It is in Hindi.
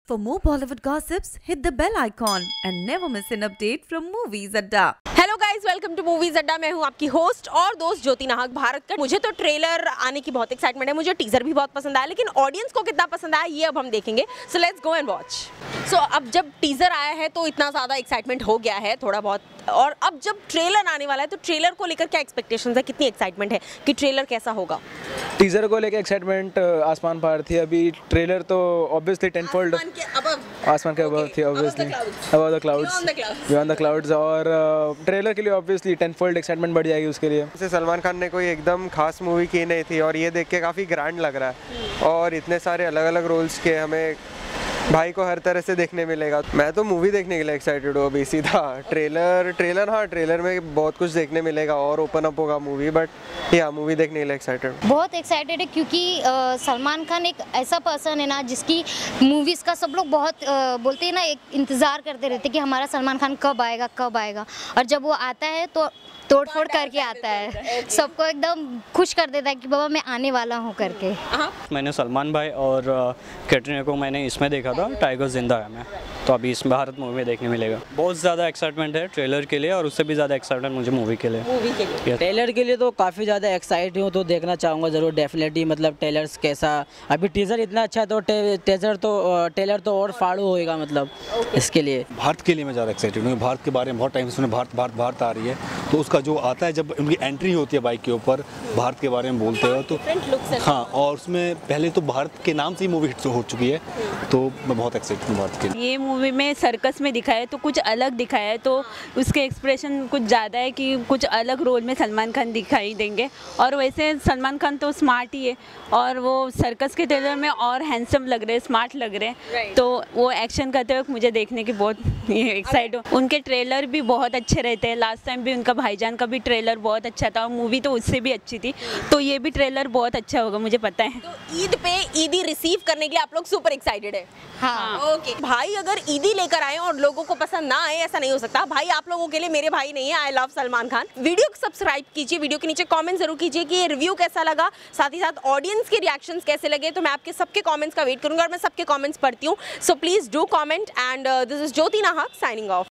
For more Bollywood gossips, hit the bell icon and never miss an update from Movies Adda. Hello guys, welcome to Movies Adda. मैं हूं आपकी होस्ट और दोस्त ज्योति नाहक भारत का। मुझे तो ट्रेलर आने की बहुत एक्साइटमेंट है, मुझे टीजर भी बहुत पसंद आया, लेकिन ऑडियंस को कितना पसंद आया ये अब हम देखेंगे। So let's go and watch. So अब जब टीजर आया है तो इतना ज़्यादा एक्साइटमेंट हो गया है थोड़ा बहुत, और अब जब ट्रेलर आने वाला है तो ट्रेलर को लेकर क्या एक्सपेक्टेशंस है, कितनी एक्साइटमेंट है कि ट्रेलर कैसा होगा? टीजर को लेकर एक्साइटमेंट आसमान पार थी। अभी ट्रेलर तो ऑब्वियसली टेनफोल्ड आसमान के अबव थी, obviously above the clouds, beyond the clouds. और ट्रेलर के लिए ऑब्वियसली टेनफोल्ड एक्साइटमेंट बढ़ जाएगी उसके लिए। जैसे सलमान खान ने कोई एकदम खास मूवी की नहीं थी और ये देख के काफ़ी ग्रैंड लग रहा है, और इतने सारे अलग अलग रोल्स के हमें भाई को हर तरह से देखने मिलेगा। मैं तो मूवी देखने के लिए एक्साइटेड हूँ अभी। सीधा ट्रेलर हाँ, ट्रेलर में बहुत कुछ देखने मिलेगा और ओपन अप होगा मूवी, बट या मूवी देखने के लिए एक्साइटेड। बहुत एक्साइटेड है क्योंकि सलमान खान एक ऐसा पर्सन है ना जिसकी मूवीज़ का सब लोग बहुत बोलते हैं ना, एक इंतज़ार करते रहते कि हमारा सलमान खान कब आएगा, और जब वो आता है तो तोड़ फोड़ करके आता है, सबको एकदम खुश कर देता है कि बाबा मैं आने वाला हूँ करके। मैंने सलमान भाई और कैटरीना को मैंने इसमें देखा था, टाइगर जिंदा है मैं, तो अभी इसमें भारत मूवी में देखने मिलेगा। बहुत ज़्यादा एक्साइटमेंट है ट्रेलर के लिए, और उससे भी ज़्यादा एक्साइटमेंट मुझे मूवी के लिए। ट्रेलर के लिए तो काफ़ी ज़्यादा एक्साइटेड हूँ, तो देखना चाहूँगा ज़रूर डेफिनेटली। मतलब ट्रेलर्स कैसा, अभी टीज़र इतना अच्छा है तो ट्रेलर तो और फाड़ू होएगा मतलब इसके लिए। भारत के लिए मैं ज़्यादा एक्साइटेड हूँ। भारत के बारे में बहुत टाइम से सुने, भारत आ रही है, तो उसका जो आता है जब उनकी एंट्री होती है बाइक के ऊपर, भारत के बारे में बोलते हो तो हाँ, और उसमें पहले तो भारत के नाम से ही मूवी हिट हो चुकी है, तो मैं बहुत एक्साइटेड हूँ भारत के लिए। ये मूवी में सर्कस में दिखाया है तो कुछ अलग दिखाया है, तो उसके एक्सप्रेशन कुछ ज़्यादा है कि कुछ अलग रोल में सलमान खान दिखाई देंगे। और वैसे सलमान खान तो स्मार्ट ही है, और वो सर्कस के ट्रेलर में और हैंडसम लग रहे हैं, स्मार्ट लग रहे हैं, तो वो एक्शन करते हुए मुझे देखने की बहुत एक्साइट हो। उनके ट्रेलर भी बहुत अच्छे रहते हैं, लास्ट टाइम भी उनका भाईजान का भी ट्रेलर बहुत अच्छा था, और मूवी तो उससे भी अच्छी थी, तो ये भी ट्रेलर बहुत अच्छा होगा मुझे पता है। तो ईद पे ईदी रिसीव करने के लिए आप लोग सुपर एक्साइटेड है? हाँ। ओके भाई, अगर ईदी लेकर आए और लोगों को पसंद ना आए, ऐसा नहीं हो सकता भाई। आप लोगों के लिए मेरे भाई नहीं है, I love Salman Khan. Video को सब्सक्राइब कीजिए, वीडियो के नीचे कमेंट जरूर कीजिए कि ये रिव्यू कैसा लगा, साथ ही साथ ऑडियंस के रिएक्शंस कैसे लगे। तो मैं आपके सबके कमेंट्स का वेट करूंगा, और मैं सबके कमेंट्स पढ़ती हूँ, so please do comment. And this is Jyoti Nahak signing of.